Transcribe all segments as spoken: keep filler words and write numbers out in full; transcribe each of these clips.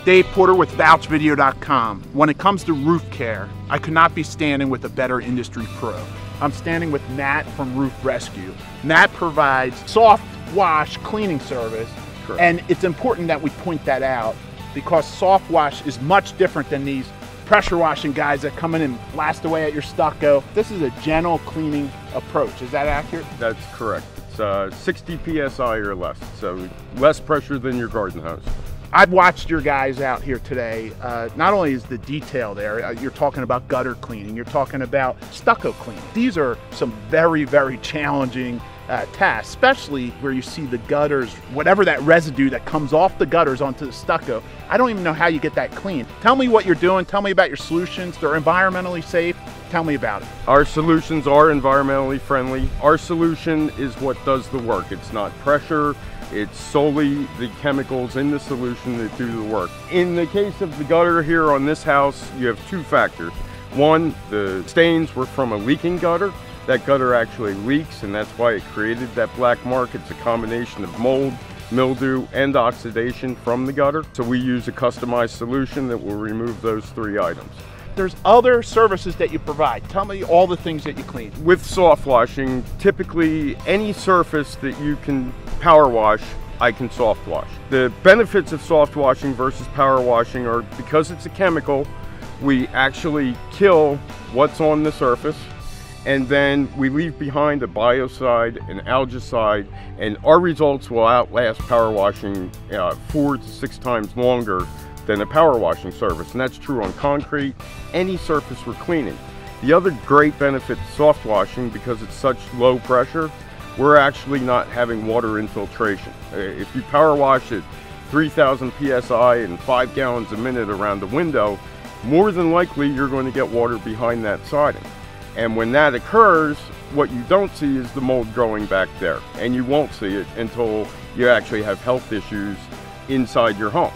Dave Porter with Vouch Video dot com. When it comes to roof care, I could not be standing with a better industry pro. I'm standing with Matt from Roof Rescue. Matt provides soft wash cleaning service. Correct. And it's important that we point that out because soft wash is much different than these pressure washing guys that come in and blast away at your stucco. This is a gentle cleaning approach. Is that accurate? That's correct. It's uh, sixty P S I or less, so less pressure than your garden hose. I've watched your guys out here today. Uh, not only is the detail there, uh, you're talking about gutter cleaning, you're talking about stucco cleaning. These are some very, very challenging uh, tasks, especially where you see the gutters, whatever that residue that comes off the gutters onto the stucco. I don't even know how you get that clean. Tell me what you're doing. Tell me about your solutions. They're environmentally safe. Tell me about it. Our solutions are environmentally friendly. Our solution is what does the work. It's not pressure. It's solely the chemicals in the solution that do the work. In the case of the gutter here on this house, you have two factors. One, the stains were from a leaking gutter. That gutter actually leaks, and that's why it created that black mark. It's a combination of mold, mildew, and oxidation from the gutter. So we use a customized solution that will remove those three items. There's other services that you provide. Tell me all the things that you clean. With soft washing, typically any surface that you can power wash, I can soft wash. The benefits of soft washing versus power washing are because it's a chemical, we actually kill what's on the surface, and then we leave behind a biocide, an algicide, and our results will outlast power washing uh, four to six times longer than a power washing surface, and that's true on concrete, any surface we're cleaning. The other great benefit to soft washing, because it's such low pressure, we're actually not having water infiltration. If you power wash at three thousand P S I and five gallons a minute around the window, more than likely you're going to get water behind that siding. And when that occurs, what you don't see is the mold growing back there, and you won't see it until you actually have health issues inside your home.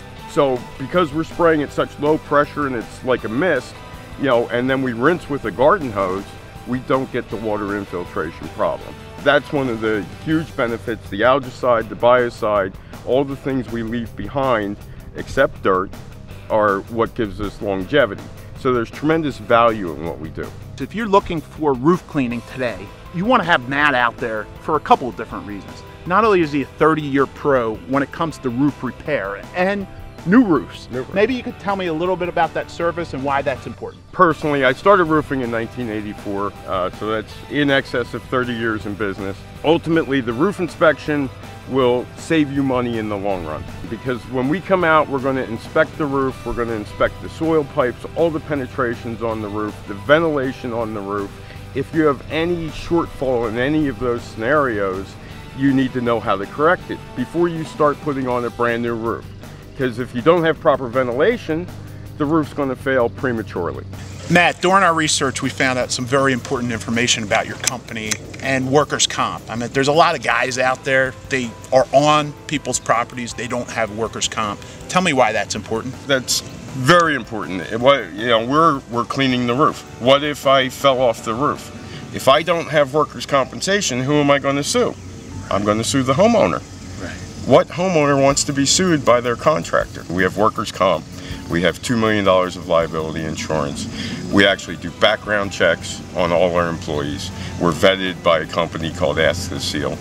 So because we're spraying at such low pressure and it's like a mist, you know, and then we rinse with a garden hose, we don't get the water infiltration problem. That's one of the huge benefits. The algicide, the biocide, all the things we leave behind, except dirt, are what gives us longevity. So there's tremendous value in what we do. If you're looking for roof cleaning today, you want to have Matt out there for a couple of different reasons. Not only is he a thirty year pro when it comes to roof repair and new roofs. New roof. Maybe you could tell me a little bit about that service and why that's important. Personally, I started roofing in nineteen eighty-four, uh, so that's in excess of thirty years in business. Ultimately, the roof inspection will save you money in the long run, because when we come out, we're going to inspect the roof, we're going to inspect the soil pipes, all the penetrations on the roof, the ventilation on the roof. If you have any shortfall in any of those scenarios, you need to know how to correct it before you start putting on a brand new roof. Because if you don't have proper ventilation, the roof's going to fail prematurely. Matt, during our research, we found out some very important information about your company and workers' comp. I mean, there's a lot of guys out there, they are on people's properties, they don't have workers' comp. Tell me why that's important. That's very important. What, you know, we're, we're cleaning the roof. What if I fell off the roof? If I don't have workers' compensation, who am I going to sue? I'm going to sue the homeowner. Right. What homeowner wants to be sued by their contractor? We have workers' comp. We have two million dollars of liability insurance. We actually do background checks on all our employees. We're vetted by a company called Ask the Seal.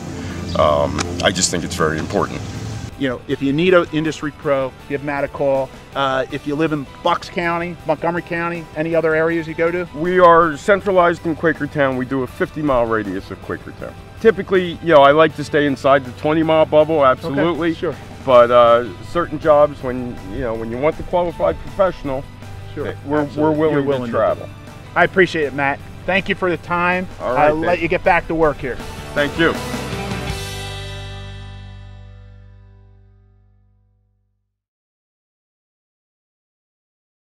Um, I just think it's very important. You know, if you need an industry pro, give Matt a call. Uh, if you live in Bucks County, Montgomery County, any other areas you go to? We are centralized in Quakertown. We do a fifty mile radius of Quakertown. Typically, you know, I like to stay inside the twenty mile bubble, absolutely. Okay, sure. But uh, certain jobs, when you know, when you want the qualified professional, Sure. we're, we're willing, willing to to travel. I appreciate it, Matt. Thank you for the time. All right, I'll Dave. let you get back to work here. Thank you.